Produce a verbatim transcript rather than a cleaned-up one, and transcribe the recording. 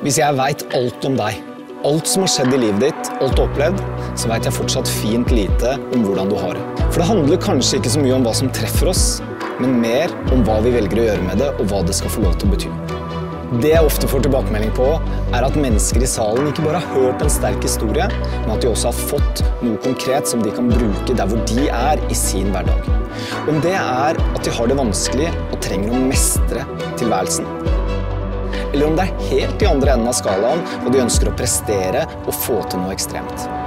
Hvis jeg vet alt om deg, alt som har skjedd i livet ditt, alt du har opplevd, så vet jeg fortsatt fint lite om hvordan du har det. For det handler kanskje ikke så mye om hva som treffer oss, men mer om hva vi velger å gjøre med det, og hva det skal få lov til å bety. Det jeg ofte får tilbakemelding på, er at mennesker i salen ikke bare har hørt en sterk historie, men at de også har fått noe konkret som de kan bruke der hvor de er i sin hverdag. Om det er at de har det vanskelig og trenger å mestre tilværelsen. Eller om det er helt i andre enden av skalaen, og de ønsker å prestere og få til noe ekstremt.